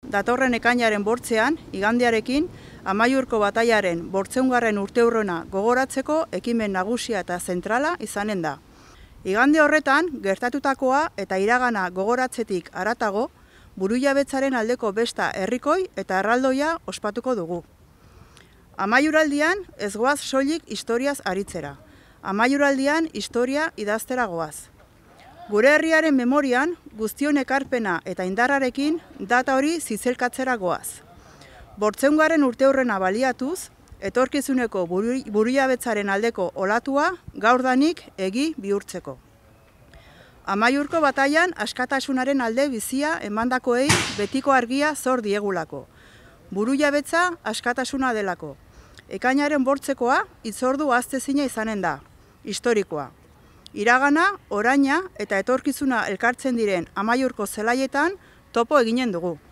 datorren ekainaren bortzean, igandearekin, Amaiurko batailaren 500. urteurrena gogoratzeko ekimen nagusia eta zentrala izanen da. Igande horretan, gertatutakoa eta iragana gogoratzetik haratago, burujabetzaren aldeko besta herrikoi eta erraldoia ospatuko dugu. Amaiuraldian ez goaz soilik historiaz aritzera. Amaiuraldian historia idaztera goaz. Gure herriaren memorian, guztion ekarpena eta indarrarekin data hori zizelkatzera goaz. 500. urteurrena baliatuz, etorkizuneko burujabetzaren aldeko olatua gaurdanik egi bihurtzeko. Amaiurko batailan askatasunaren alde bizia emandakoei betiko argia zor diegulako. Burujabetza askatasuna delako. Ekainaren bortzekoa hitzordu ahaztezina izanen da, historikoa. Iragana, oraina eta etorkizuna elkartzen diren Amaiurko zelaietan topo eginen dugu.